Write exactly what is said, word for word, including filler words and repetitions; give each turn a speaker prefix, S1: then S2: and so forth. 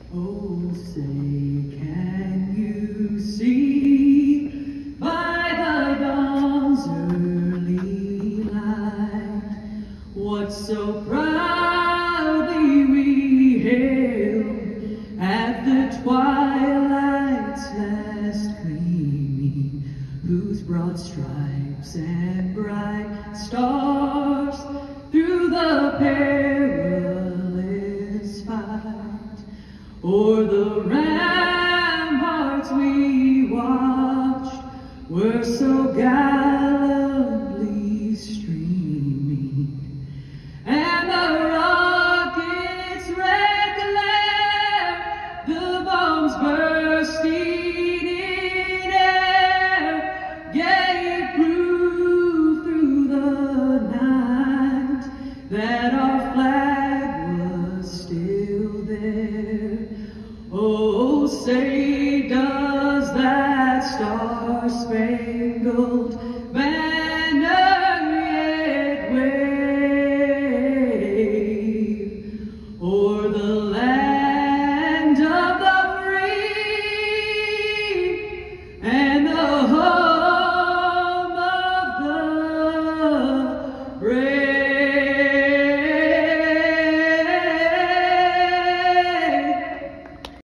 S1: Oh, say, can you see by the dawn's early light what so proudly we hailed at the twilight's last gleaming, whose broad stripes and bright stars through the perilous fight o'er the ramparts we watched were so gallantly streaming, and the rocket's red glare, the bombs bursting in air, gave proof through the night that our flag was still there. Oh, say, does that star-spangled